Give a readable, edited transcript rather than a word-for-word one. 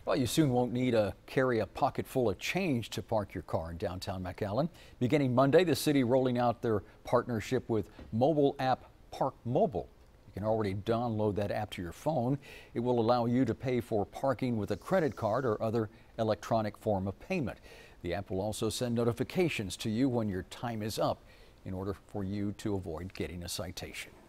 Well, you soon won't need to carry a pocket full of change to park your car in downtown McAllen. Beginning Monday, the city rolling out their partnership with mobile app Park Mobile. You can already download that app to your phone. It will allow you to pay for parking with a credit card or other electronic form of payment. The app will also send notifications to you when your time is up in order for you to avoid getting a citation.